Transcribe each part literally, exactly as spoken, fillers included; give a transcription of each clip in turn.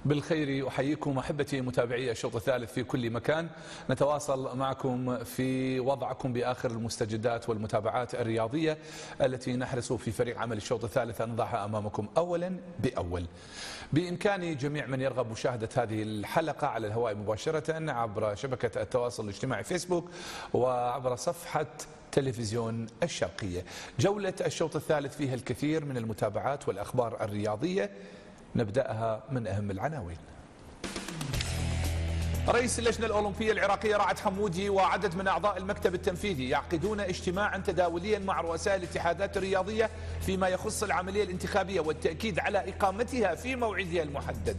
بالخير أحييكم أحبتي متابعي الشوط الثالث في كل مكان. نتواصل معكم في وضعكم بآخر المستجدات والمتابعات الرياضية التي نحرص في فريق عمل الشوط الثالث أن نضعها أمامكم أولا بأول. بإمكان جميع من يرغب مشاهدة هذه الحلقة على الهواء مباشرة عبر شبكة التواصل الاجتماعي فيسبوك وعبر صفحة تلفزيون الشرقية. جولة الشوط الثالث فيها الكثير من المتابعات والأخبار الرياضية، نبدأها من أهم العناوين. رئيس اللجنة الأولمبية العراقية رعد حمودي وعدد من أعضاء المكتب التنفيذي يعقدون اجتماعا تداوليا مع رؤساء الاتحادات الرياضية فيما يخص العملية الانتخابية والتأكيد على إقامتها في موعدها المحدد.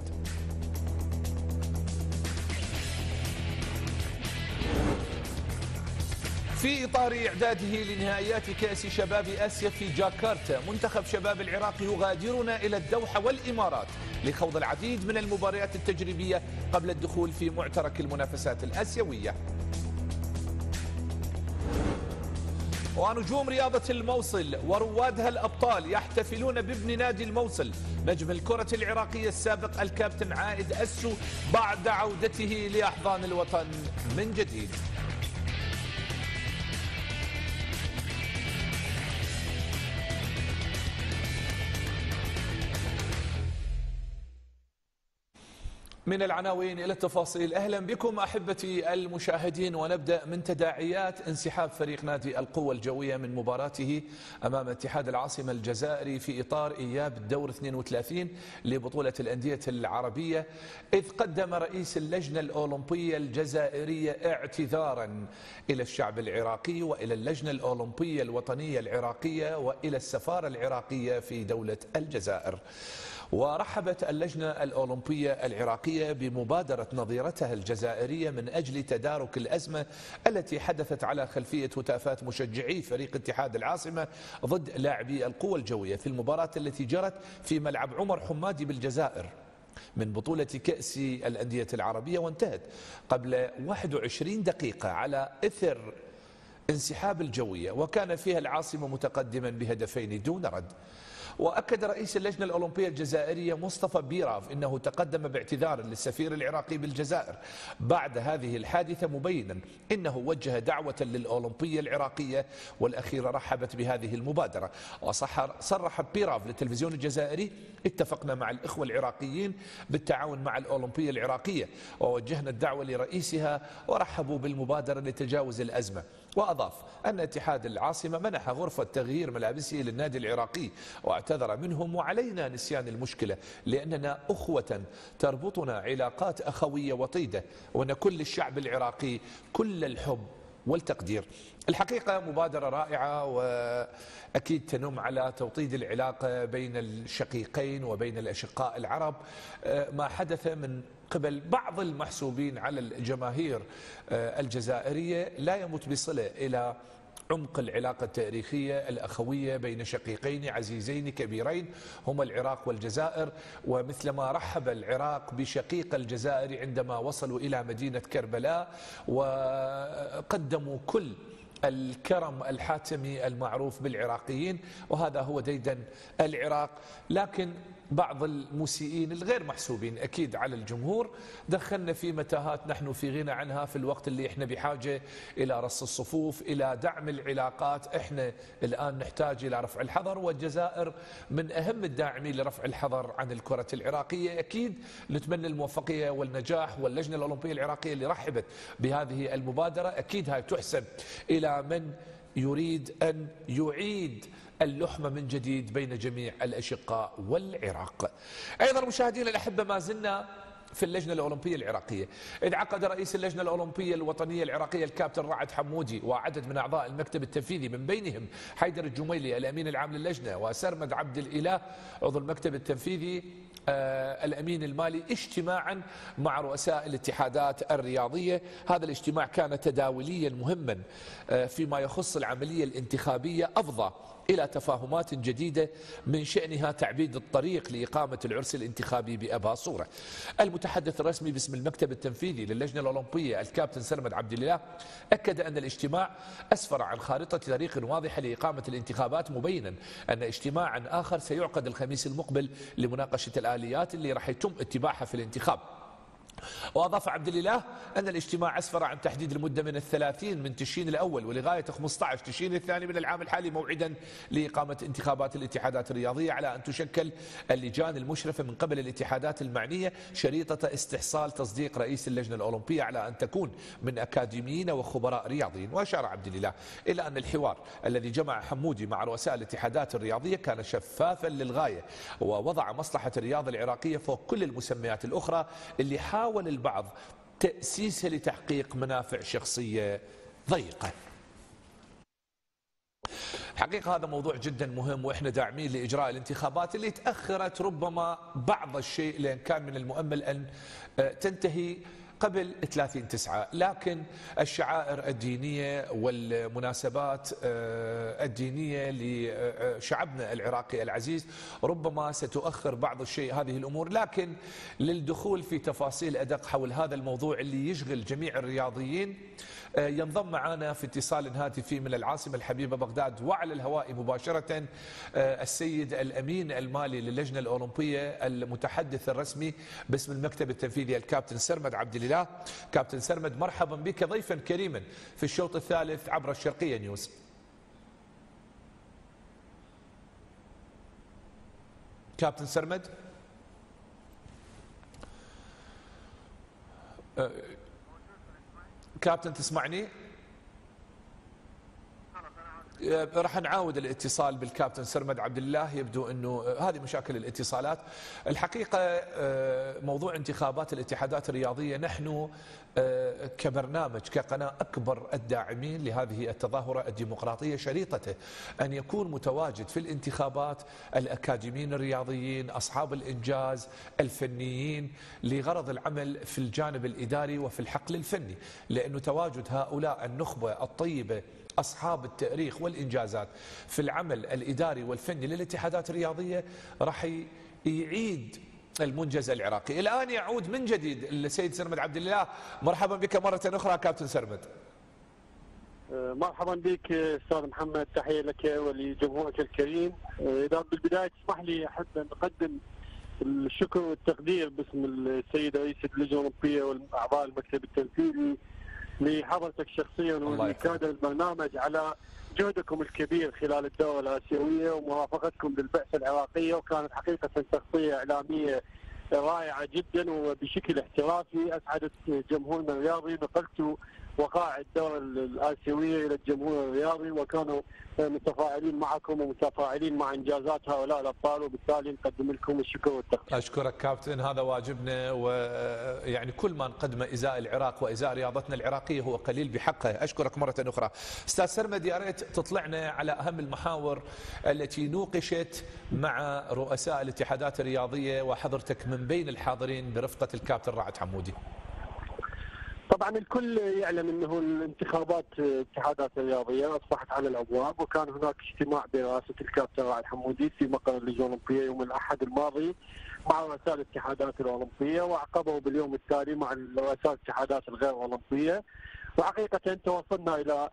في إطار إعداده لنهائيات كأس شباب آسيا في جاكرتا، منتخب شباب العراق يغادرنا إلى الدوحة والإمارات لخوض العديد من المباريات التجريبية قبل الدخول في معترك المنافسات الآسيوية. ونجوم رياضة الموصل وروادها الأبطال يحتفلون بابن نادي الموصل نجم الكرة العراقية السابق الكابتن عائد أسو بعد عودته لأحضان الوطن من جديد. من العناوين إلى التفاصيل. أهلا بكم أحبتي المشاهدين، ونبدأ من تداعيات انسحاب فريق نادي القوة الجوية من مباراته أمام اتحاد العاصمة الجزائري في إطار إياب الدور اثنين وثلاثين لبطولة الأندية العربية، إذ قدم رئيس اللجنة الأولمبية الجزائرية اعتذارا إلى الشعب العراقي وإلى اللجنة الأولمبية الوطنية العراقية وإلى السفارة العراقية في دولة الجزائر. ورحبت اللجنة الأولمبية العراقية بمبادرة نظيرتها الجزائرية من أجل تدارك الأزمة التي حدثت على خلفية هتافات مشجعي فريق اتحاد العاصمة ضد لاعبي القوى الجوية في المباراة التي جرت في ملعب عمر حمادي بالجزائر من بطولة كأس الأندية العربية، وانتهت قبل واحد وعشرين دقيقة على إثر انسحاب الجوية، وكان فيها العاصمة متقدما بهدفين دون رد. وأكد رئيس اللجنة الأولمبية الجزائرية مصطفى بيراف أنه تقدم باعتذار للسفير العراقي بالجزائر بعد هذه الحادثة، مبينا أنه وجه دعوة للأولمبية العراقية والأخيرة رحبت بهذه المبادرة. وصرح بيراف للتلفزيون الجزائري: اتفقنا مع الإخوة العراقيين بالتعاون مع الأولمبية العراقية ووجهنا الدعوة لرئيسها ورحبوا بالمبادرة لتجاوز الأزمة. وأضاف أن اتحاد العاصمة منح غرفة تغيير ملابسه للنادي العراقي واعتذر منهم، وعلينا نسيان المشكلة لأننا أخوة تربطنا علاقات أخوية وطيدة، ونكل الشعب العراقي كل الحب والتقدير. الحقيقة مبادرة رائعة وأكيد تنم على توطيد العلاقة بين الشقيقين وبين الأشقاء العرب. ما حدث من قبل بعض المحسوبين على الجماهير الجزائرية لا يمت بصلة إلى عمق العلاقة التاريخية الأخوية بين شقيقين عزيزين كبيرين هما العراق والجزائر. ومثلما رحب العراق بشقيق الجزائر عندما وصلوا إلى مدينة كربلاء وقدموا كل الكرم الحاتمي المعروف بالعراقيين، وهذا هو ديدن العراق. لكن بعض المسيئين الغير محسوبين أكيد على الجمهور دخلنا في متاهات نحن في غنى عنها في الوقت اللي احنا بحاجة إلى رص الصفوف، إلى دعم العلاقات. احنا الآن نحتاج إلى رفع الحظر، والجزائر من أهم الداعمين لرفع الحظر عن الكرة العراقية. أكيد نتمنى الموفقية والنجاح، واللجنة الأولمبية العراقية اللي رحبت بهذه المبادرة أكيد هاي تحسب إلى من يريد أن يعيد اللحمة من جديد بين جميع الأشقاء والعراق. أيضا مشاهدينا الأحبة، ما زلنا في اللجنة الأولمبية العراقية، إذ عقد رئيس اللجنة الأولمبية الوطنية العراقية الكابتن رعد حمودي وعدد من أعضاء المكتب التنفيذي من بينهم حيدر الجميلي الأمين العام للجنة وسرمد عبد الإله عضو المكتب التنفيذي آه الأمين المالي اجتماعا مع رؤساء الاتحادات الرياضية. هذا الاجتماع كان تداوليا مهما آه فيما يخص العملية الانتخابية، أفضى إلى تفاهمات جديدة من شأنها تعبيد الطريق لإقامة العرس الانتخابي بأبها صورة. المتحدث الرسمي باسم المكتب التنفيذي للجنة الأولمبية الكابتن سرمد عبد الإله أكد أن الاجتماع أسفر عن خارطة طريق واضحة لإقامة الانتخابات، مبينا أن اجتماعا آخر سيعقد الخميس المقبل لمناقشة الآليات اللي راح يتم اتباعها في الانتخاب. وأضاف عبد الإله أن الاجتماع أسفر عن تحديد المدة من الثلاثين من تشرين الأول ولغاية خمسة عشر تشرين الثاني من العام الحالي موعدا لإقامة انتخابات الاتحادات الرياضية، على أن تشكل اللجان المشرفة من قبل الاتحادات المعنية شريطة استحصال تصديق رئيس اللجنة الأولمبية على أن تكون من أكاديميين وخبراء رياضيين. وأشار عبد الإله إلى أن الحوار الذي جمع حمودي مع رؤساء الاتحادات الرياضية كان شفافا للغاية، ووضع مصلحة الرياضة العراقية فوق كل المسميات الأخرى اللي حاول البعض تأسيسها لتحقيق منافع شخصية ضيقة. حقيقة هذا موضوع جدا مهم، وإحنا داعمين لإجراء الانتخابات اللي تأخرت ربما بعض الشيء، لأن كان من المؤمل أن تنتهي قبل ثلاثين تسعة، لكن الشعائر الدينية والمناسبات الدينية لشعبنا العراقي العزيز ربما ستؤخر بعض الشيء هذه الأمور. لكن للدخول في تفاصيل أدق حول هذا الموضوع اللي يشغل جميع الرياضيين، ينضم معنا في اتصال هاتفي من العاصمة الحبيبة بغداد وعلى الهواء مباشرة السيد الأمين المالي للجنة الأولمبية المتحدث الرسمي باسم المكتب التنفيذي الكابتن سرمد عبد الإله. كابتن سرمد، مرحبا بك ضيفا كريما في الشوط الثالث عبر الشرقية نيوز. كابتن سرمد، كابتن تسمعني؟ راح نعاود الاتصال بالكابتن سرمد عبد الله، يبدو انه هذه مشاكل الاتصالات. الحقيقه موضوع انتخابات الاتحادات الرياضيه، نحن كبرنامج كقناه اكبر الداعمين لهذه التظاهره الديمقراطيه، شريطته ان يكون متواجد في الانتخابات الاكاديميين الرياضيين، اصحاب الانجاز، الفنيين، لغرض العمل في الجانب الاداري وفي الحقل الفني، لانه تواجد هؤلاء النخبه الطيبه أصحاب التاريخ والإنجازات في العمل الإداري والفني للاتحادات الرياضية راح يعيد المنجز العراقي. الآن يعود من جديد السيد سرمد عبد الإله، مرحبا بك مرة أخرى كابتن سرمد. مرحبا بك أستاذ محمد، تحية لك ولجمهورك الكريم. إذا بالبداية تسمح لي أحب أن أقدم الشكر والتقدير باسم السيد رئيس اللجنة الأولمبية والأعضاء المكتب التنفيذي لحضرتك شخصيا ولكادر البرنامج على جهدكم الكبير خلال الدورة الآسيوية ومرافقتكم للبعثة العراقية، وكانت حقيقة تغطية إعلامية رائعة جدا وبشكل احترافي أسعدت جمهورنا الرياضي. نقلت وقائع الدورة الآسيوية إلى الجمهور الرياضي، وكانوا متفاعلين معكم ومتفاعلين مع إنجازات هؤلاء الأبطال، وبالتالي نقدم لكم الشكر والتقدير. أشكرك كابتن، هذا واجبنا، ويعني كل ما نقدمه إزاء العراق وإزاء رياضتنا العراقية هو قليل بحقه. أشكرك مرة أخرى. أستاذ سرمد، يا ريت تطلعنا على أهم المحاور التي نوقشت مع رؤساء الاتحادات الرياضية وحضرتك من بين الحاضرين برفقة الكابتن رعد حمودي. طبعا الكل يعلم انه الانتخابات الاتحادات الرياضيه اصبحت على الابواب، وكان هناك اجتماع برئاسه الكابتن رائد حمودي في مقر اللجنه الاولمبيه يوم الاحد الماضي مع رؤساء الاتحادات الاولمبيه، وعقبه باليوم التالي مع رؤساء الاتحادات الغير اولمبيه. وحقيقه توصلنا الى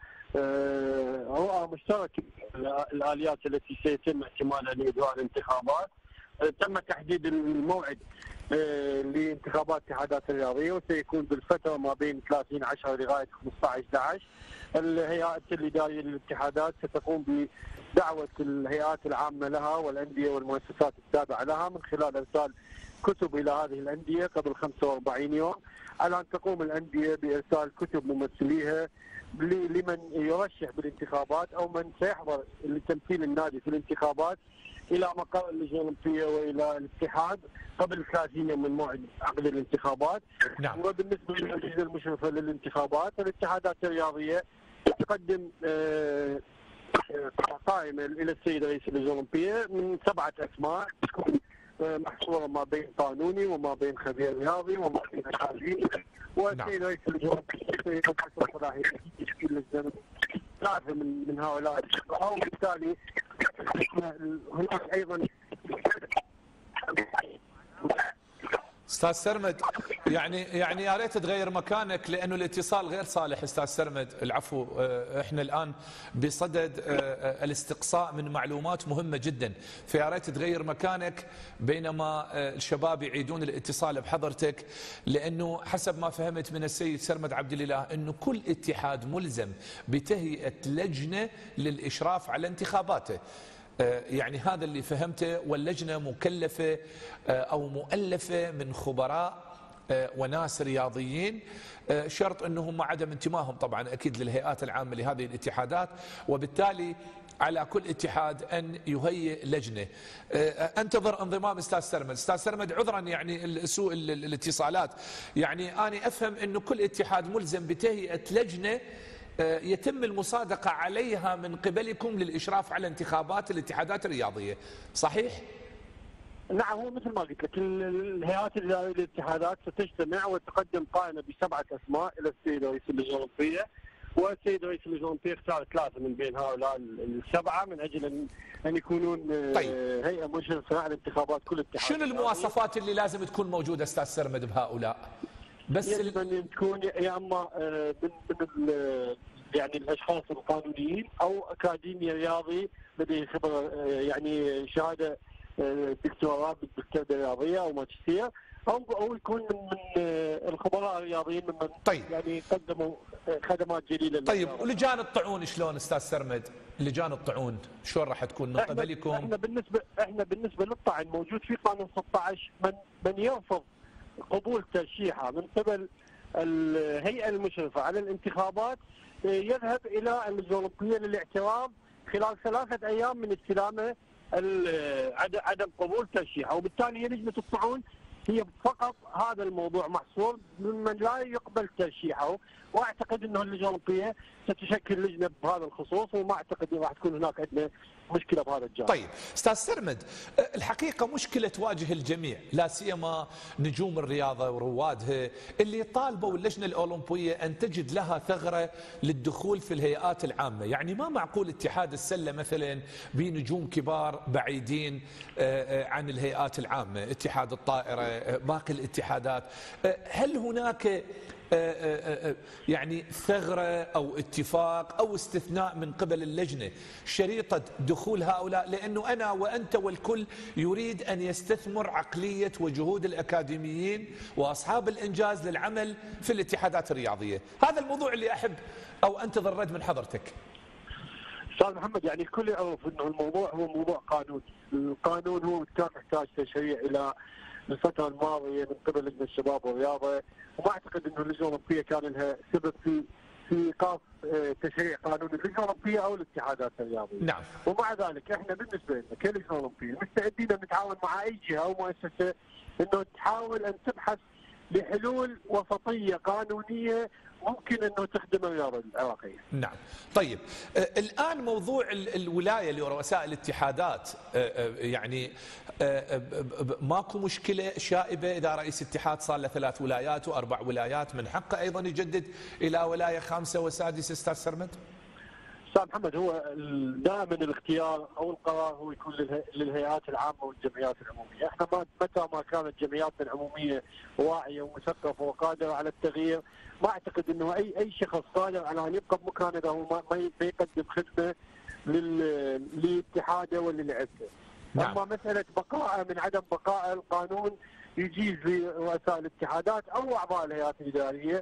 رؤى مشتركه الاليات التي سيتم احتمالها لاجراء الانتخابات. تم تحديد الموعد لانتخابات الاتحادات الرياضيه، وسيكون بالفتره ما بين ثلاثين عشرة لغايه خمسة عشر أحد عشر. الهيئات الاداريه للاتحادات ستقوم بدعوه الهيئات العامه لها والانديه والمؤسسات التابعه لها من خلال ارسال كتب الى هذه الانديه قبل خمسة وأربعين يوم، على ان تقوم الانديه بارسال كتب ممثليها لمن يرشح بالانتخابات او من سيحضر لتمثيل النادي في الانتخابات الى مقر اللجنه الاولمبيه والى الاتحاد قبل ثلاثين يوم من موعد عقد الانتخابات. نعم. وبالنسبه للاجهزه المشرفه للانتخابات، الاتحادات الرياضيه تقدم قائمه الى السيد رئيس اللجنه الاولمبيه من سبعه اسماء تكون محصوره ما بين قانوني وما بين خبير رياضي وما بين اكاديمي. والسيد رئيس اللجنه الاولمبيه يقدم صلاحيه تشكيل لجنه ثلاثه من من هؤلاء الاشخاص، وبالتالي هناك ايضا استاذ سرمد، يعني يعني يا ريت تغير مكانك لانه الاتصال غير صالح. استاذ سرمد العفو، احنا الان بصدد الاستقصاء من معلومات مهمه جدا، فيا ريت تغير مكانك بينما الشباب يعيدون الاتصال بحضرتك، لانه حسب ما فهمت من السيد سرمد عبد الاله انه كل اتحاد ملزم بتهيئه لجنه للاشراف على انتخاباته. يعني هذا اللي فهمته، واللجنة مكلفة أو مؤلفة من خبراء وناس رياضيين، شرط أنهم عدم انتمائهم طبعا أكيد للهيئات العامة لهذه الاتحادات، وبالتالي على كل اتحاد أن يهيئ لجنة. أنتظر انضمام أستاذ سرمد. أستاذ سرمد عذرا يعني سوء الاتصالات، يعني أنا أفهم أنه كل اتحاد ملزم بتهيئة لجنة يتم المصادقة عليها من قبلكم للإشراف على انتخابات الاتحادات الرياضية، صحيح؟ نعم، هو مثل ما قلت لك الهيئات الإدارية للاتحادات ستجتمع وتقدم قائمة بسبعة أسماء إلى السيد رئيس اللجنة الأولمبية، والسيد رئيس اللجنة الأولمبية اختار ثلاثة من بين هؤلاء السبعة من أجل أن أن يكونون طيب. هيئة مشرفة على انتخابات كل اتحاد. شنو المواصفات اللي لازم تكون موجودة أستاذ سرمد بهؤلاء؟ بس يجب ان تكون يا اما من من يعني الاشخاص القانونيين او اكاديمي رياضي لديه خبره، يعني شهاده دكتوراه بالدكتوراه الرياضيه او ماجستير، او او يكون من من الخبراء الرياضيين ممن طيب. يعني قدموا خدمات جليله. طيب، ولجان الطعون شلون استاذ سرمد؟ لجان الطعون شلون راح تكون من قبلكم؟ احنا بالنسبه احنا بالنسبه للطعن موجود في قانون ستة عشر من من يرفض قبول ترشيحه من قبل الهيئة المشرفة على الانتخابات يذهب إلى اللجنة الأولمبية للاعتراض خلال ثلاثة أيام من استلامه عدم قبول ترشيحه، وبالتالي هي لجنة الطعون هي فقط هذا الموضوع محصور ممن لا يقبل ترشيحه، واعتقد انه اللجنه الاولمبيه ستشكل لجنه بهذا الخصوص، وما اعتقد راح تكون هناك عندنا مشكله بهذا الجانب. طيب استاذ سرمد، الحقيقه مشكله تواجه الجميع لا سيما نجوم الرياضه وروادها اللي طالبوا اللجنه الاولمبيه ان تجد لها ثغره للدخول في الهيئات العامه، يعني ما معقول اتحاد السله مثلا بنجوم كبار بعيدين عن الهيئات العامه، اتحاد الطائره، باقي الاتحادات، هل هناك يعني ثغرة أو اتفاق أو استثناء من قبل اللجنة شريطة دخول هؤلاء؟ لأنه أنا وأنت والكل يريد أن يستثمر عقلية وجهود الأكاديميين وأصحاب الإنجاز للعمل في الاتحادات الرياضية. هذا الموضوع اللي أحب أو أنتظر رد من حضرتك. أستاذ محمد، يعني الكل يعرف أنه الموضوع هو موضوع قانوني، القانون هو كان يحتاج تشريع إلى الفترة الماضية من قبل لجنة الشباب والرياضة، وما اعتقد انه اللجنة الأولمبية كان لها سبب في في ايقاف تشريع قانون اللجنة الأولمبية او الاتحادات الرياضية. نعم. ومع ذلك احنا بالنسبة لنا كلجنة أولمبية مستعدين ان نتعاون مع اي جهة او مؤسسة انه تحاول ان تبحث لحلول وسطية قانونية ممكن انه تخدم الرياضه العراقيه. نعم. طيب الان موضوع الولايه لرؤساء الاتحادات، يعني ماكو مشكله شائبه اذا رئيس اتحاد صار له ثلاث ولايات واربع ولايات من حقه ايضا يجدد الى ولايه خامسه وسادسه استاذ سرمد؟ استاذ محمد، هو دائما الاختيار او القرار هو يكون للهيئات العامه والجمعيات العموميه، احنا متى ما كانت جمعياتنا العموميه واعيه ومثقفه وقادره على التغيير، ما اعتقد انه اي اي شخص قادر على ان يبقى بمكانه اذا هو ما يقدم خدمه لاتحاده وللعبته. نعم. اما مساله بقاء من عدم بقاء القانون يجيز لرؤساء الاتحادات او اعضاء الهيئات الاداريه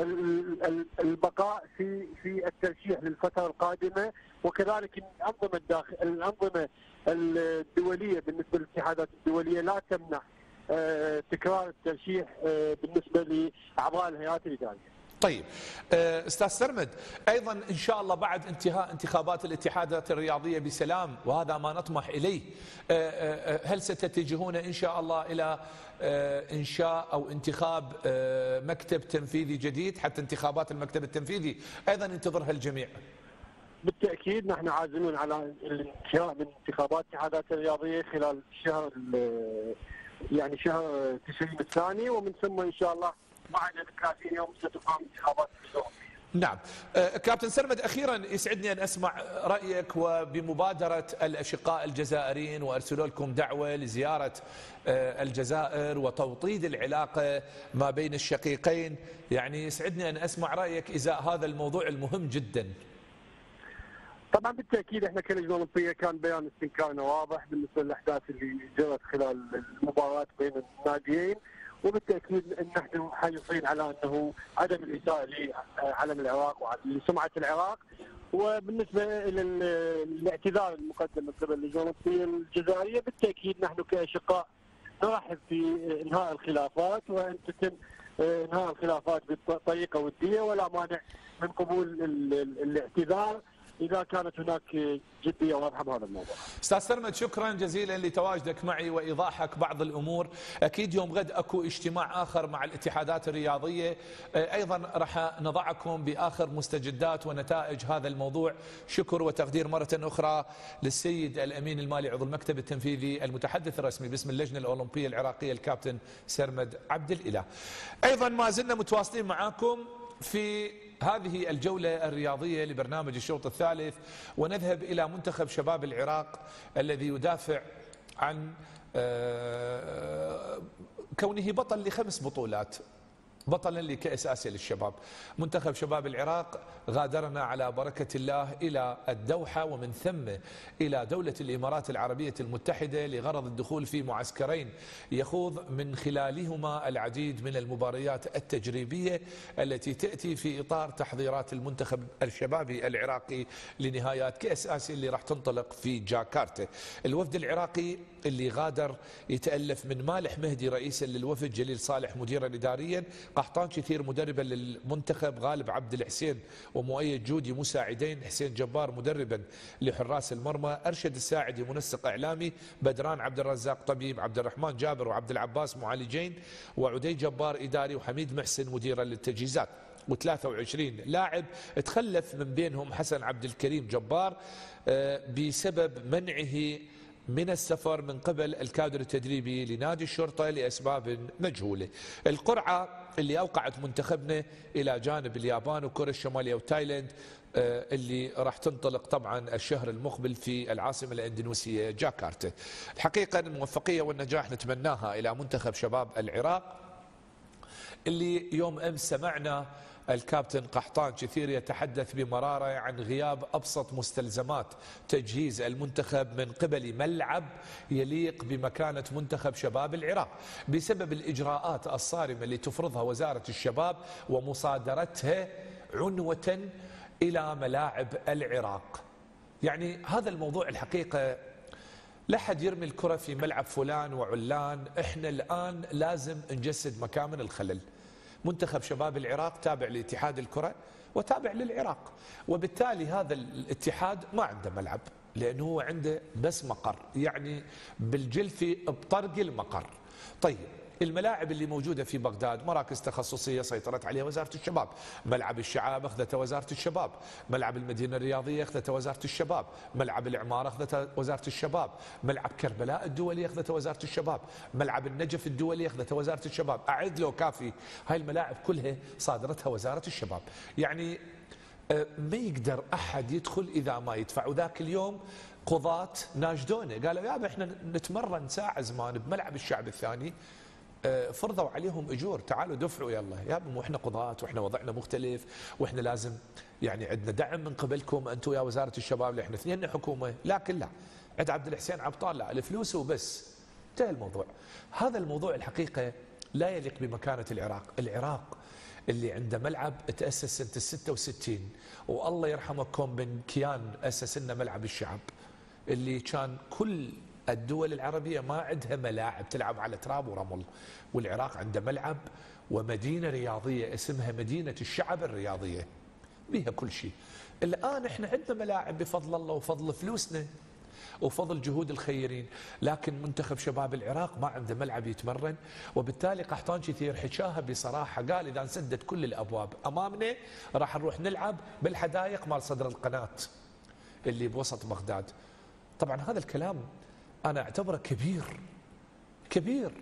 البقاء في في الترشيح للفتره القادمه، وكذلك الانظمه الداخل الانظمه الدوليه بالنسبه للاتحادات الدوليه لا تمنع تكرار الترشيح بالنسبه لاعضاء الهيئات الاداريه. طيب استاذ سرمد، ايضا ان شاء الله بعد انتهاء انتخابات الاتحادات الرياضيه بسلام، وهذا ما نطمح اليه، هل ستتجهون ان شاء الله الى انشاء او انتخاب مكتب تنفيذي جديد حتى انتخابات المكتب التنفيذي ايضا ينتظرها الجميع؟ بالتاكيد نحن عازمون على الانتهاء من انتخابات الاتحادات الرياضيه خلال شهر يعني شهر تشرين الثاني، ومن ثم ان شاء الله بعد ثلاثين يوم ستقام انتخابات الرياضيه. نعم. كابتن سرمد، أخيرا يسعدني أن أسمع رأيك وبمبادرة الأشقاء الجزائريين وأرسلوا لكم دعوة لزيارة الجزائر وتوطيد العلاقة ما بين الشقيقين. يعني يسعدني أن أسمع رأيك إزاء هذا الموضوع المهم جدا. طبعا بالتاكيد احنا كلجنه اولمبيه كان بيان استنكارنا واضح بالنسبه للاحداث اللي جرت خلال المباراه بين الناديين، وبالتاكيد ان نحن حريصين على انه عدم الاساءه لعلم العراق ولسمعه العراق. وبالنسبه للاعتذار المقدم من قبل اللجنه الاولمبيه الجزائريه، بالتاكيد نحن كاشقاء نرحب في انهاء الخلافات وان تتم انهاء الخلافات بطريقه وديه، ولا مانع من قبول الاعتذار إذا كانت هناك جدية واضحة بهذا الموضوع. أستاذ سرمد، شكرا جزيلا لتواجدك معي وإيضاحك بعض الأمور. أكيد يوم غد أكو اجتماع آخر مع الاتحادات الرياضية، أيضا راح نضعكم بآخر مستجدات ونتائج هذا الموضوع. شكر وتقدير مرة أخرى للسيد الأمين المالي عضو المكتب التنفيذي المتحدث الرسمي باسم اللجنة الأولمبية العراقية الكابتن سرمد عبد الإله. أيضا ما زلنا متواصلين معاكم في هذه الجولة الرياضية لبرنامج الشوط الثالث، ونذهب إلى منتخب شباب العراق الذي يدافع عن كونه بطل لخمس بطولات، بطلا لكأس آسيا للشباب. منتخب شباب العراق غادرنا على بركة الله إلى الدوحة ومن ثم إلى دولة الإمارات العربية المتحدة لغرض الدخول في معسكرين يخوض من خلالهما العديد من المباريات التجريبية التي تأتي في إطار تحضيرات المنتخب الشبابي العراقي لنهايات كأس آسيا اللي راح تنطلق في جاكرتا. الوفد العراقي اللي غادر يتألف من مالح مهدي رئيسا للوفد، جليل صالح مديرا إداريا، قحطان كثير مدربا للمنتخب، غالب عبد الحسين ومؤيد جودي مساعدين، حسين جبار مدربا لحراس المرمى، أرشد الساعدي منسق إعلامي، بدران عبد الرزاق طبيب، عبد الرحمن جابر وعبد العباس معالجين، وعدي جبار إداري، وحميد محسن مديرا للتجهيزات. وثلاثة وعشرين لاعب تخلف من بينهم حسن عبد الكريم جبار بسبب منعه من السفر من قبل الكادر التدريبي لنادي الشرطة لأسباب مجهولة. القرعة اللي أوقعت منتخبنا إلى جانب اليابان وكوريا الشمالية وتايلاند اللي راح تنطلق طبعا الشهر المقبل في العاصمة الأندونيسية جاكرتا. الحقيقة الموفقية والنجاح نتمناها إلى منتخب شباب العراق اللي يوم أمس سمعنا الكابتن قحطان كثير يتحدث بمرارة عن غياب أبسط مستلزمات تجهيز المنتخب من قبل ملعب يليق بمكانة منتخب شباب العراق بسبب الإجراءات الصارمة اللي تفرضها وزارة الشباب ومصادرتها عنوة إلى ملاعب العراق. يعني هذا الموضوع الحقيقة لا حد يرمي الكرة في ملعب فلان وعلان، احنا الآن لازم نجسد مكامن الخلل. منتخب شباب العراق تابع لاتحاد الكرة وتابع للعراق، وبالتالي هذا الاتحاد ما عنده ملعب لأنه هو عنده بس مقر، يعني بالجلفي بطرق المقر. طيب الملاعب اللي موجودة في بغداد مراكز تخصصية سيطرت عليها وزارة الشباب، ملعب الشعاب أخذته وزارة الشباب، ملعب المدينة الرياضية أخذته وزارة الشباب، ملعب العمارة أخذته وزارة الشباب، ملعب كربلاء الدولي أخذته وزارة الشباب، ملعب النجف الدولي أخذته وزارة الشباب. أعد لو كافي، هاي الملاعب كلها صادرتها وزارة الشباب. يعني ما يقدر أحد يدخل إذا ما يدفع. وذاك اليوم قضاة ناشدونه قالوا يابا احنا نتمرن ساعة زمان بملعب الشعب الثاني، فرضوا عليهم اجور، تعالوا دفعوا يلا يا مو احنا قضاة واحنا وضعنا مختلف واحنا لازم يعني عندنا دعم من قبلكم انتم يا وزاره الشباب، احنا اثنين حكومه. لكن لا، عند عبد الحسين عبطال لا، الفلوس وبس، انتهى الموضوع. هذا الموضوع الحقيقه لا يليق بمكانه العراق. العراق اللي عنده ملعب تاسس سنه الستة وستين، والله يرحمكم من كيان اسس لنا ملعب الشعب اللي كان كل الدول العربية ما عندها ملاعب تلعب على تراب ورمل، والعراق عنده ملعب ومدينة رياضية اسمها مدينة الشعب الرياضية بها كل شيء. الآن احنا عندنا ملاعب بفضل الله وفضل فلوسنا وفضل جهود الخيرين، لكن منتخب شباب العراق ما عنده ملعب يتمرن. وبالتالي قحطان كثير حكاها بصراحة، قال إذا انسدت كل الأبواب أمامنا راح نروح نلعب بالحدائق مال صدر القناة اللي بوسط بغداد. طبعا هذا الكلام أنا أعتبره كبير كبير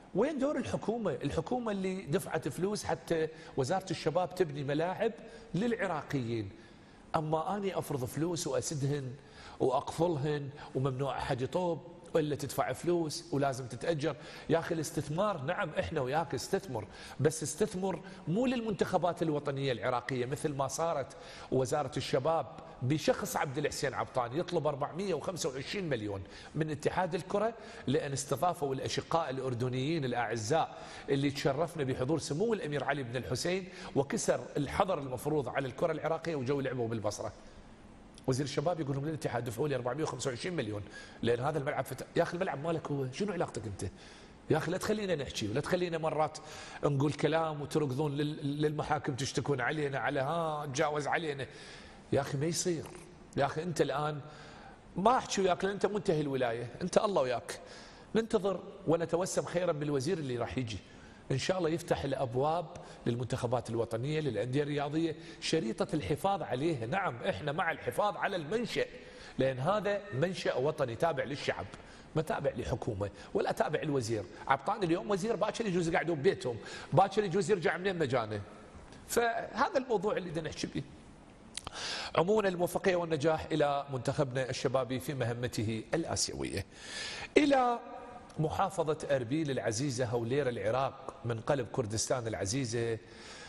وين دور الحكومة؟ الحكومة اللي دفعت فلوس حتى وزارة الشباب تبني ملاعب للعراقيين، أما أني أفرض فلوس وأسدهن وأقفلهن وممنوع أحد يطوب وإلا تدفع فلوس ولازم تتأجر. يا أخي الاستثمار نعم إحنا وياك استثمر، بس استثمر مو للمنتخبات الوطنية العراقية مثل ما صارت وزارة الشباب بشخص عبد الحسين عبطان يطلب أربعمئة وخمسة وعشرين مليون من اتحاد الكرة لأن استضافوا الأشقاء الأردنيين الأعزاء اللي تشرفنا بحضور سمو الأمير علي بن الحسين وكسر الحظر المفروض على الكرة العراقية وجو لعبوا بالبصرة. وزير الشباب يقول لهم للاتحاد دفعوا لي أربعمئة وخمسة وعشرين مليون لان هذا الملعب فت... يا اخي الملعب مالك هو، شنو علاقتك انت؟ يا اخي لا تخلينا نحكي ولا تخلينا مرات نقول كلام وتركضون لل... للمحاكم تشتكون علينا على ها تجاوز علينا. يا اخي ما يصير. يا اخي انت الان ما احكي وياك لان انت منتهي الولايه، انت الله وياك. ننتظر ونتوسم خيرا بالوزير اللي راح يجي إن شاء الله يفتح الأبواب للمنتخبات الوطنية للأندية الرياضية، شريطة الحفاظ عليها. نعم إحنا مع الحفاظ على المنشأ لأن هذا منشأ وطني تابع للشعب ما تابع لحكومة ولا تابع الوزير. عبطان اليوم وزير باكر يجوز يقعدوا ببيتهم، باكر يجوز يرجع منين مجانه. فهذا الموضوع اللي بدنا نحكي به. عموما الموفقية والنجاح إلى منتخبنا الشبابي في مهمته الآسيوية. إلى محافظة أربيل العزيزة هولير العراق من قلب كردستان العزيزة،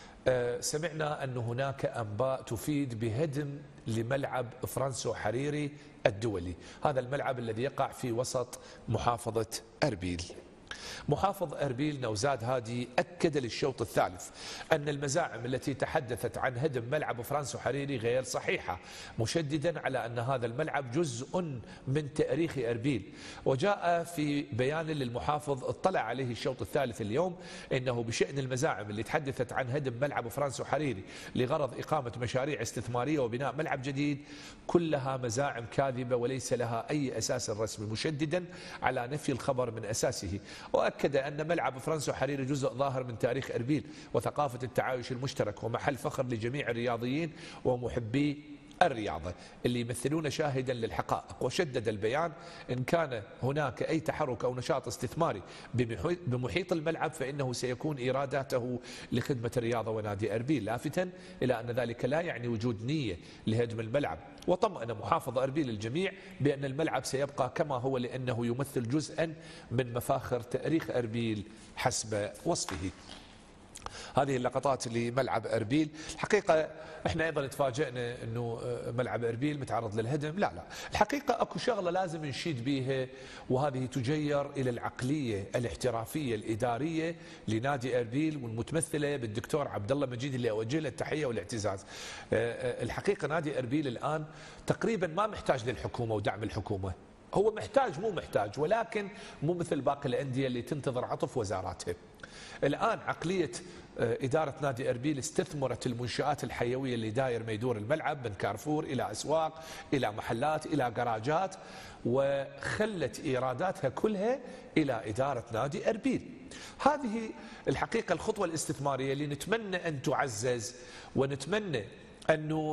سمعنا أن هناك أنباء تفيد بهدم لملعب فرانسو حريري الدولي. هذا الملعب الذي يقع في وسط محافظة أربيل. محافظ أربيل نوزاد هادي أكد للشوط الثالث أن المزاعم التي تحدثت عن هدم ملعب فرانسو حريري غير صحيحة، مشددا على أن هذا الملعب جزء من تاريخ أربيل. وجاء في بيان للمحافظ اطلع عليه الشوط الثالث اليوم أنه بشأن المزاعم اللي تحدثت عن هدم ملعب فرانسو حريري لغرض إقامة مشاريع استثمارية وبناء ملعب جديد كلها مزاعم كاذبة وليس لها أي أساس رسمي، مشددا على نفي الخبر من أساسه. وأكد أن ملعب فرانسو حريري جزء ظاهر من تاريخ أربيل وثقافة التعايش المشترك ومحل فخر لجميع الرياضيين ومحبي الرياضة اللي يمثلون شاهدا للحقائق. وشدد البيان إن كان هناك أي تحرك أو نشاط استثماري بمحيط الملعب فإنه سيكون إيراداته لخدمة الرياضة ونادي أربيل، لافتا إلى أن ذلك لا يعني وجود نية لهدم الملعب. وطمأن محافظ أربيل الجميع بأن الملعب سيبقى كما هو لأنه يمثل جزءا من مفاخر تاريخ أربيل حسب وصفه. هذه اللقطات لملعب أربيل. الحقيقة احنا ايضا تفاجئنا انه ملعب أربيل متعرض للهدم. لا لا الحقيقة اكو شغلة لازم نشيد بيها، وهذه تجير الى العقلية الاحترافية الادارية لنادي أربيل والمتمثلة بالدكتور عبد الله مجيد اللي اوجه له التحية والاعتزاز. الحقيقة نادي أربيل الان تقريبا ما محتاج للحكومة ودعم الحكومة، هو محتاج مو محتاج ولكن مو مثل باقي الأندية اللي تنتظر عطف وزاراتها. الآن عقلية إدارة نادي أربيل استثمرت المنشآت الحيوية اللي داير ما يدور الملعب من كارفور إلى أسواق إلى محلات إلى جراجات، وخلت إيراداتها كلها إلى إدارة نادي أربيل. هذه الحقيقة الخطوة الاستثمارية اللي نتمنى أن تعزز ونتمنى أنه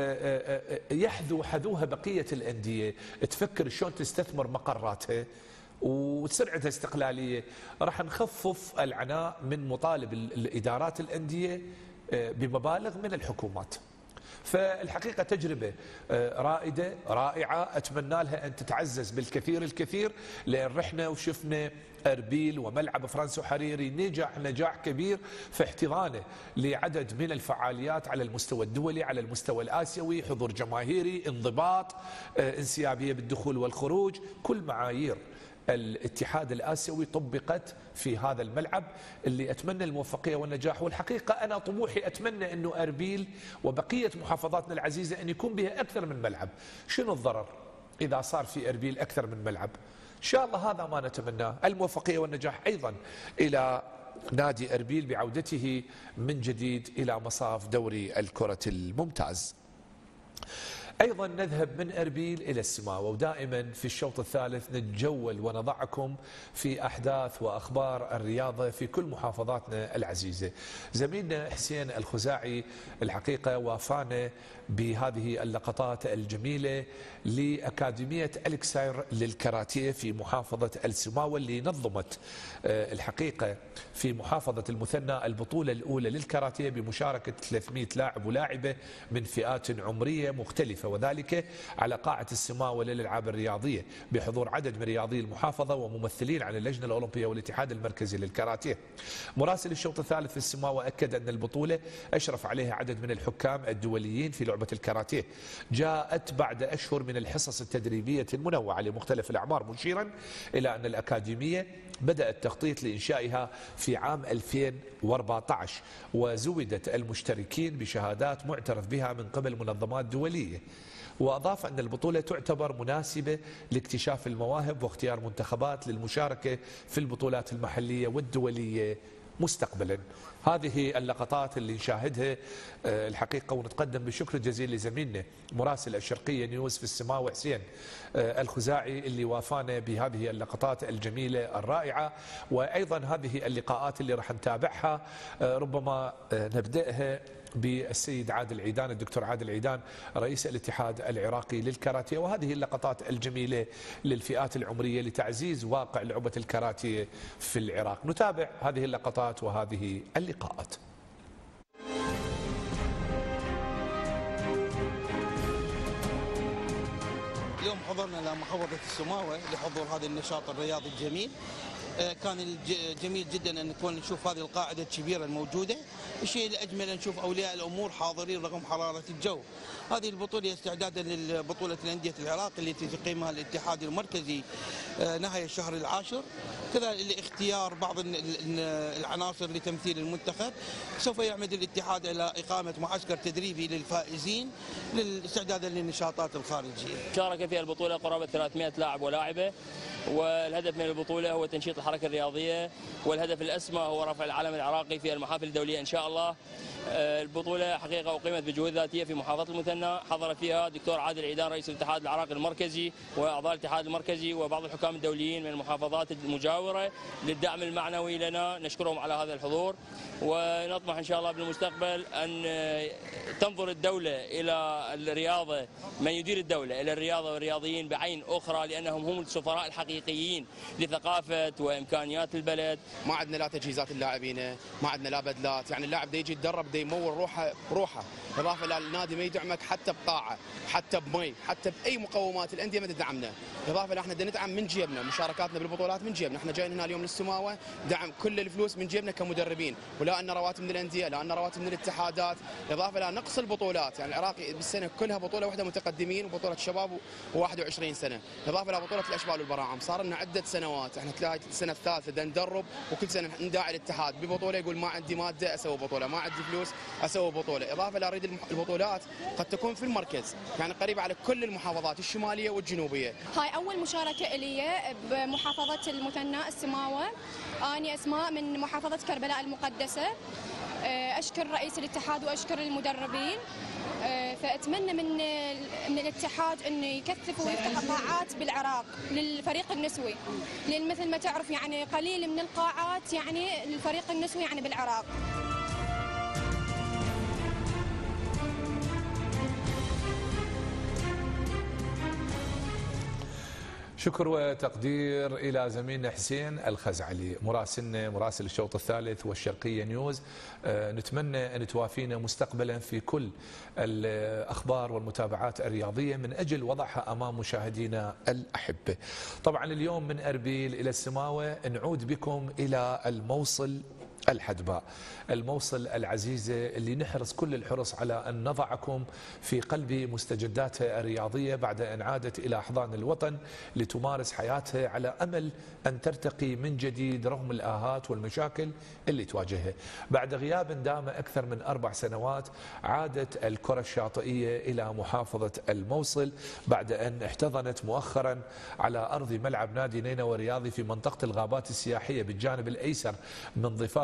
يحذو حذوها بقية الأندية، تفكر شلون تستثمر مقراتها وتسرعتها استقلالية. راح نخفف العناء من مطالب الإدارات الأندية بمبالغ من الحكومات. فالحقيقة تجربة رائدة رائعة أتمنى لها أن تتعزز بالكثير الكثير، لأن رحنا وشفنا أربيل وملعب فرانسو حريري نجح نجاح كبير في احتضانه لعدد من الفعاليات على المستوى الدولي على المستوى الآسيوي، حضور جماهيري، انضباط، انسيابية بالدخول والخروج، كل معايير الاتحاد الآسيوي طبقت في هذا الملعب اللي أتمنى الموفقية والنجاح. والحقيقة أنا طموحي أتمنى أنه أربيل وبقية محافظاتنا العزيزة أن يكون بها أكثر من ملعب. شنو الضرر إذا صار في أربيل أكثر من ملعب؟ إن شاء الله هذا ما نتمناه. الموفقية والنجاح أيضا إلى نادي أربيل بعودته من جديد إلى مصاف دوري الكرة الممتاز. أيضا نذهب من أربيل إلى السماوة، ودائما في الشوط الثالث نتجول ونضعكم في أحداث وأخبار الرياضة في كل محافظاتنا العزيزة. زميلنا حسين الخزاعي الحقيقة وافانا بهذه اللقطات الجميلة لأكاديمية أليكسير للكاراتيه في محافظة السماوة، اللي نظمت الحقيقة في محافظة المثنى البطولة الأولى للكاراتيه بمشاركة ثلاثمئة لاعب ولاعبة من فئات عمرية مختلفة، وذلك على قاعة السماوة للألعاب الرياضية بحضور عدد من رياضي المحافظة وممثلين عن اللجنة الأولمبية والاتحاد المركزي للكاراتيه. مراسل الشوط الثالث في السماوة أكد أن البطولة أشرف عليها عدد من الحكام الدوليين في لعبة الكاراتيه، جاءت بعد أشهر من الحصص التدريبية المنوعة لمختلف الأعمار، مشيرا إلى أن الأكاديمية بدأ التخطيط لإنشائها في عام ألفين وأربعة عشر، وزودت المشتركين بشهادات معترف بها من قبل منظمات دولية. وأضاف أن البطولة تعتبر مناسبة لاكتشاف المواهب واختيار منتخبات للمشاركة في البطولات المحلية والدولية مستقبلا. هذه اللقطات اللي نشاهدها الحقيقة، ونتقدم بالشكر الجزيل لزميلنا مراسل الشرقية نيوز في السماوة حسين الخزاعي اللي وافانا بهذه اللقطات الجميلة الرائعة. وأيضا هذه اللقاءات اللي راح نتابعها ربما نبدأها بالسيد عادل عيدان، الدكتور عادل عيدان رئيس الاتحاد العراقي للكاراتيه، وهذه اللقطات الجميلة للفئات العمرية لتعزيز واقع لعبة الكاراتيه في العراق. نتابع هذه اللقطات وهذه اللقاءات. اليوم حضرنا لمحافظة السماوة لحضور هذا النشاط الرياضي الجميل. كان جميل جدا ان نكون نشوف هذه القاعده الكبيره الموجوده. الشيء الاجمل نشوف اولياء الامور حاضرين رغم حراره الجو. هذه البطوله استعدادا لبطوله الانديه العراق التي تقيمها الاتحاد المركزي نهايه الشهر العاشر، كذلك لاختيار بعض العناصر لتمثيل المنتخب. سوف يعمد الاتحاد الى اقامه معسكر تدريبي للفائزين استعدادا للنشاطات الخارجيه. شارك في البطوله قرابه ثلاثمئة لاعب ولاعبه، والهدف من البطوله هو تنشيط الحركه الرياضيه، والهدف الاسمى هو رفع العلم العراقي في المحافل الدوليه ان شاء الله. البطوله حقيقه اقيمت بجهود ذاتيه في محافظه المثنى، حضر فيها دكتور عادل عيدان رئيس الاتحاد العراقي المركزي واعضاء الاتحاد المركزي وبعض الحكام الدوليين من المحافظات المجاوره للدعم المعنوي لنا، نشكرهم على هذا الحضور. ونطمح ان شاء الله بالمستقبل ان تنظر الدوله الى الرياضه، من يدير الدوله الى الرياضه والرياضيين بعين اخرى، لانهم هم السفراء الحقيقيين لثقافه وامكانيات البلد. ما عندنا لا تجهيزات اللاعبين، ما عندنا لا بدلات، يعني اللاعب دا يجي يتدرب دا يمول روحه روحه، اضافه الى النادي ما يدعمك حتى بقاعه، حتى بمي، حتى باي مقومات الانديه ما تدعمنا، اضافه الى احنا دا ندعم من جيبنا، مشاركاتنا بالبطولات من جيبنا، احنا جايين هنا اليوم للسماوه دعم كل الفلوس من جيبنا كمدربين، ولا ان رواتب من الانديه، لا ان رواتب من الاتحادات، اضافه الى نقص البطولات، يعني العراق بالسنه كلها بطوله واحده متقدمين وبطوله شباب وواحد وعشرين سنه، اضافه الى بطوله الاشبال والبراعم، صار لنا عده سنوات، احنا تلاقي السنه الثالثه دا ندرب وكل سنه نداعي الاتحاد ببطوله يقول ما عندي ماده اسوي بطوله، ما عندي فلوس اسوي بطوله، اضافه الى اريد البطولات قد تكون في المركز، يعني قريبه على كل المحافظات الشماليه والجنوبيه. هاي اول مشاركه لي بمحافظه المثنى السماوه، اني اسماء من محافظه كربلاء المقدسه. اشكر رئيس الاتحاد واشكر المدربين، فاتمنى من من الاتحاد انه يكثف ويفتح قاعات بالعراق للفريق النسوي، لان مثل ما تعرف يعني قليل من القاعات يعني للفريق النسوي يعني بالعراق. شكر وتقدير إلى زميلنا حسين الخزعلي مراسلنا مراسل الشوط الثالث والشرقية نيوز. نتمنى أن توافينا مستقبلا في كل الأخبار والمتابعات الرياضية من أجل وضعها أمام مشاهدينا الأحبة. طبعا اليوم من أربيل إلى السماوة نعود بكم إلى الموصل الحدباء، الموصل العزيزة اللي نحرص كل الحرص على أن نضعكم في قلب مستجداتها الرياضية بعد أن عادت إلى أحضان الوطن لتمارس حياتها على أمل أن ترتقي من جديد رغم الآهات والمشاكل اللي تواجهها. بعد غياب دام أكثر من أربع سنوات عادت الكرة الشاطئية إلى محافظة الموصل بعد أن احتضنت مؤخرا على أرض ملعب نادي نينوى الرياضي في منطقة الغابات السياحية بالجانب الأيسر من ضفاف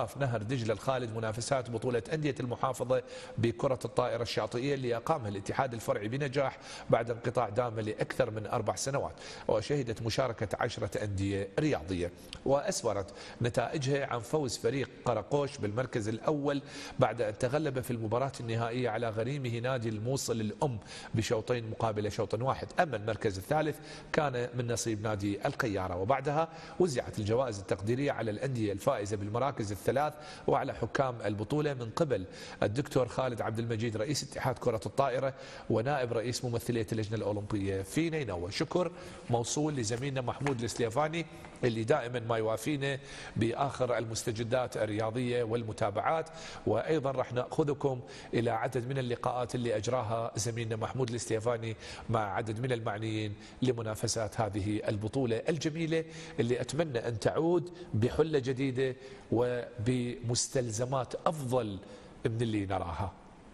مصاف نهر دجلة الخالد منافسات بطولة أندية المحافظة بكرة الطائرة الشاطئية اللي أقامها الاتحاد الفرعي بنجاح بعد انقطاع دام لأكثر من أربع سنوات، وشهدت مشاركة عشرة أندية رياضية، وأسفرت نتائجها عن فوز فريق قرقوش بالمركز الأول بعد أن تغلب في المباراة النهائية على غريمه نادي الموصل الأم بشوطين مقابل شوط واحد. أما المركز الثالث كان من نصيب نادي القيارة. وبعدها وزعت الجوائز التقديرية على الأندية الفائزة بالمراكز الثلاث وعلى حكام البطولة من قبل الدكتور خالد عبد المجيد رئيس اتحاد كرة الطائرة ونائب رئيس ممثلية اللجنة الأولمبية في نينوى. شكر موصول لزميلنا محمود السليفاني اللي دائما ما يوافينا بآخر المستجدات الرياضية والمتابعات، وأيضا راح نأخذكم إلى عدد من اللقاءات اللي أجراها زميلنا محمود السليفاني مع عدد من المعنيين لمنافسات هذه البطولة الجميلة اللي أتمنى أن تعود بحلة جديدة وبمستلزمات أفضل من اللي نراها.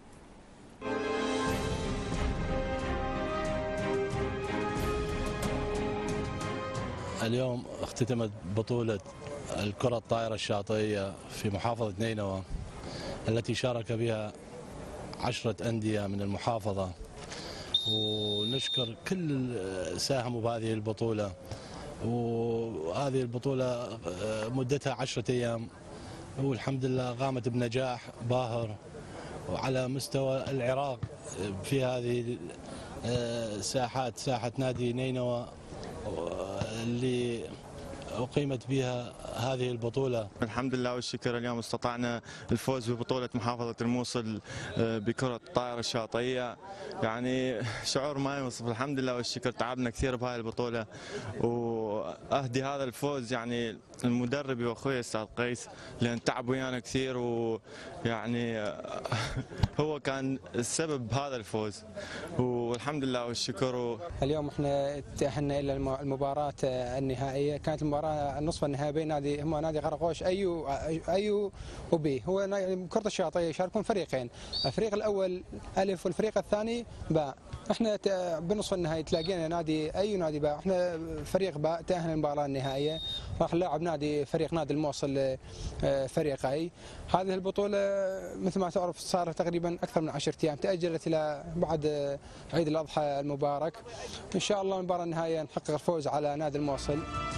اليوم اختتمت بطولة الكرة الطائرة الشاطئية في محافظة نينوى التي شارك بها عشرة أندية من المحافظة، ونشكر كل ساهموا بهذه البطولة. وهذه البطولة مدتها عشرة أيام والحمد لله قامت بنجاح باهر وعلى مستوى العراق في هذه الساحات، ساحة نادي نينوى اللي أقيمت بها هذه البطولة. الحمد لله والشكر اليوم استطعنا الفوز ببطولة محافظة الموصل بكرة الطائرة الشاطئية، يعني شعور ما يوصف. الحمد لله والشكر، تعبنا كثير بهاي البطولة، وأهدي هذا الفوز يعني المدرب واخوي استاذ قيس لان تعب ويانا كثير، ويعني هو كان السبب بهذا الفوز والحمد لله والشكر. اليوم احنا تأهلنا الى المباراة النهائية، كانت المباراة النصف النهائي بين نادي هم نادي قرقوش ايو ايو وبي. هو كرة الشاطئية يشاركون فريقين، الفريق الاول الف والفريق الثاني باء. احنا بالنصف النهائي تلاقينا نادي اي ونادي باء، احنا فريق باء تأهل المباراة النهائية، راح نلاعب نادي فريق نادي الموصل فريق اي. هذه البطولة مثل ما تعرف صار تقريبا اكثر من عشرة ايام، تأجلت الى بعد عيد الاضحى المبارك. ان شاء الله المباراة النهائية نحقق الفوز على نادي الموصل.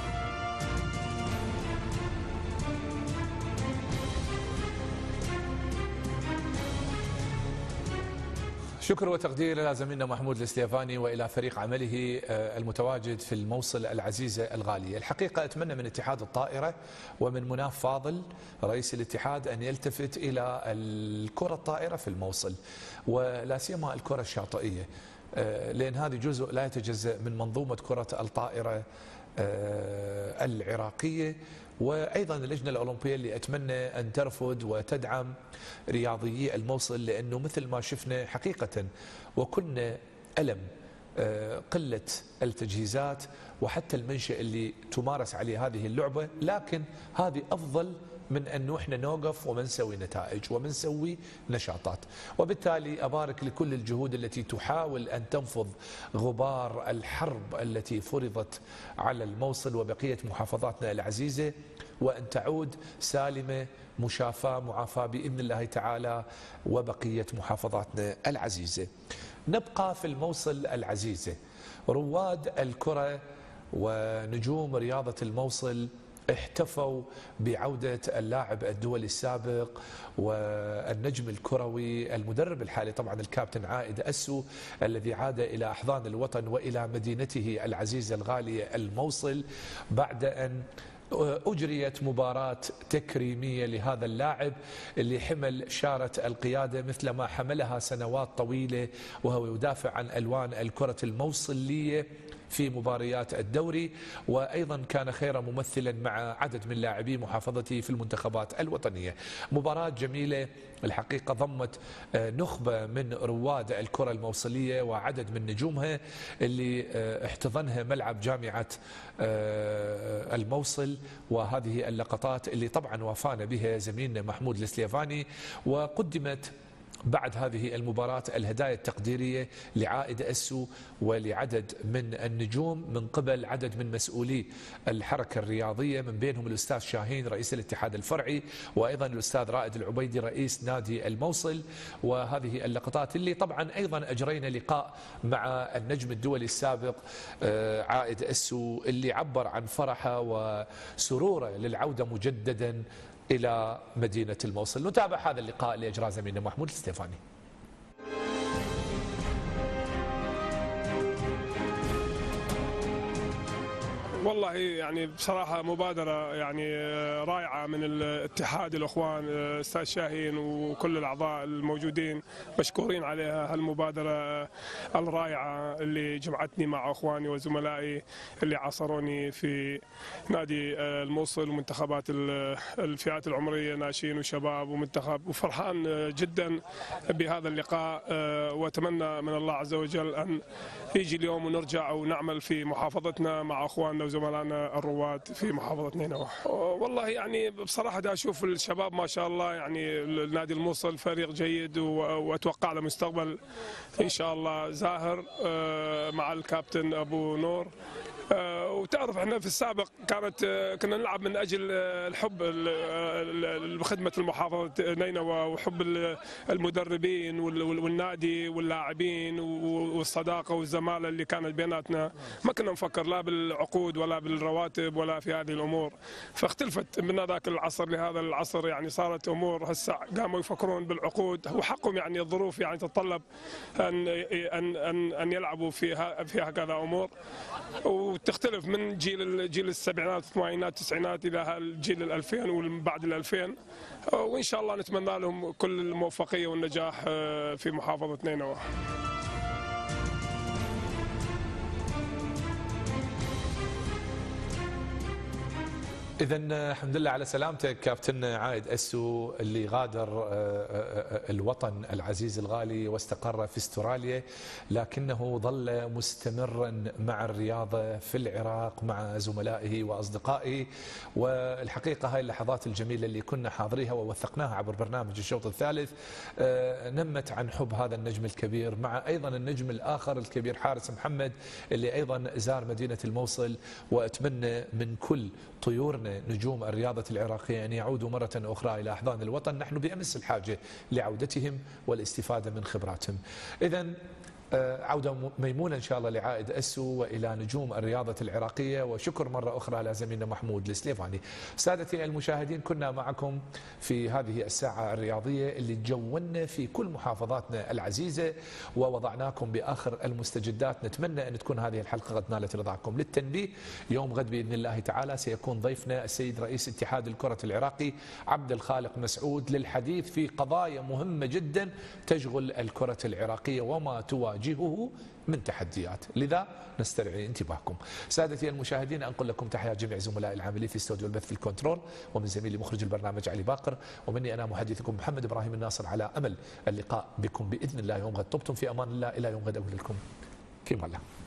شكر وتقدير إلى زميلنا محمود السليفاني وإلى فريق عمله المتواجد في الموصل العزيزة الغالية. الحقيقة أتمنى من اتحاد الطائرة ومن مناف فاضل رئيس الاتحاد أن يلتفت إلى الكرة الطائرة في الموصل، ولا سيما الكرة الشاطئية، لأن هذه جزء لا يتجزأ من منظومة كرة الطائرة العراقية، وأيضا اللجنة الأولمبية اللي أتمنى أن ترفض وتدعم رياضيي الموصل، لأنه مثل ما شفنا حقيقة وكنا ألم قلة التجهيزات وحتى المنشأ اللي تمارس عليه هذه اللعبة، لكن هذه أفضل من أنه إحنا نوقف وما نسوي نتائج وما نسوي نشاطات. وبالتالي أبارك لكل الجهود التي تحاول أن تنفض غبار الحرب التي فرضت على الموصل وبقية محافظاتنا العزيزة، وأن تعود سالمة مشافاة معافاة بإذن الله تعالى وبقية محافظاتنا العزيزة. نبقى في الموصل العزيزة. رواد الكرة ونجوم رياضة الموصل احتفوا بعودة اللاعب الدولي السابق والنجم الكروي المدرب الحالي طبعا الكابتن عائد أسو، الذي عاد إلى أحضان الوطن وإلى مدينته العزيزة الغالية الموصل بعد أن أجريت مباراة تكريمية لهذا اللاعب اللي حمل شارة القيادة مثل ما حملها سنوات طويلة، وهو يدافع عن ألوان الكرة الموصلية في مباريات الدوري، وأيضا كان خير ممثلا مع عدد من لاعبي محافظته في المنتخبات الوطنية. مباراة جميلة الحقيقة ضمت نخبة من رواد الكرة الموصلية وعدد من نجومها اللي احتضنها ملعب جامعة الموصل، وهذه اللقطات اللي طبعا وافانا بها زميلنا محمود السليفاني، وقدمت بعد هذه المباراة الهدايا التقديرية لعائد أسو ولعدد من النجوم من قبل عدد من مسؤولي الحركة الرياضية، من بينهم الأستاذ شاهين رئيس الاتحاد الفرعي، وأيضا الأستاذ رائد العبيدي رئيس نادي الموصل. وهذه اللقطات اللي طبعا أيضا أجرينا لقاء مع النجم الدولي السابق عائد أسو اللي عبر عن فرحه وسروره للعودة مجددا إلى مدينة الموصل. نتابع هذا اللقاء اللي أجراه زميلنا محمود الستيفاني. والله يعني بصراحة مبادرة يعني رائعة من الاتحاد الأخوان أستاذ شاهين وكل الأعضاء الموجودين، مشكورين عليها هالمبادرة الرائعة اللي جمعتني مع أخواني وزملائي اللي عاصروني في نادي الموصل ومنتخبات الفئات العمرية ناشئين وشباب ومنتخب، وفرحان جدا بهذا اللقاء، وأتمنى من الله عز وجل أن يجي اليوم ونرجع ونعمل في محافظتنا مع أخواننا وزملائنا الرواد في محافظة نينوى. والله يعني بصراحة دا أشوف الشباب ما شاء الله، يعني النادي الموصل فريق جيد وأتوقع له مستقبل إن شاء الله زاهر مع الكابتن أبو نور. وتعرف احنا في السابق كانت كنا نلعب من اجل الحب بخدمه المحافظه نينوى وحب المدربين والنادي واللاعبين والصداقه والزماله اللي كانت بيناتنا، ما كنا نفكر لا بالعقود ولا بالرواتب ولا في هذه الامور. فاختلفت من ذاك العصر لهذا العصر، يعني صارت امور هسه قاموا يفكرون بالعقود، وحقهم يعني الظروف يعني تتطلب ان ان ان, أن يلعبوا فيها في هكذا امور، وتختلف من جيل جيل السبعينات الثمانينات التسعينات الى الجيل الألفين وبعد الألفين، وان شاء الله نتمنى لهم كل الموفقيه والنجاح في محافظه نينوى. إذا الحمد لله على سلامتك كابتن عائد أسو، اللي غادر الوطن العزيز الغالي واستقر في استراليا، لكنه ظل مستمرا مع الرياضة في العراق مع زملائه وأصدقائه. والحقيقة هاي اللحظات الجميلة اللي كنا حاضريها ووثقناها عبر برنامج الشوط الثالث نمت عن حب هذا النجم الكبير مع أيضا النجم الآخر الكبير حارس محمد اللي أيضا زار مدينة الموصل. وأتمنى من كل طيورنا نجوم الرياضة العراقية أن يعودوا مرة أخرى إلى أحضان الوطن. نحن بأمس الحاجة لعودتهم والاستفادة من خبراتهم. إذن عودة ميمونة إن شاء الله لعائد أسو وإلى نجوم الرياضة العراقية. وشكر مرة أخرى لزميلنا محمود السليفاني. سادتي المشاهدين، كنا معكم في هذه الساعة الرياضية اللي تجولنا في كل محافظاتنا العزيزة ووضعناكم بآخر المستجدات. نتمنى أن تكون هذه الحلقة قد نالت رضاكم. للتنبيه، يوم غد بإذن الله تعالى سيكون ضيفنا السيد رئيس اتحاد الكرة العراقي عبد الخالق مسعود للحديث في قضايا مهمة جدا تشغل الكرة العراقية وما تواجه جهه من تحديات، لذا نستدعي انتباهكم. سادتي المشاهدين، أنقل لكم تحيات جميع زملائي العاملين في استوديو البث في الكنترول، ومن زميلي مخرج البرنامج علي باقر، ومني أنا محدثكم محمد إبراهيم الناصر، على أمل اللقاء بكم بإذن الله يوم غد. طبتم في أمان الله، إلى يوم غد أقول لكم في أمان الله.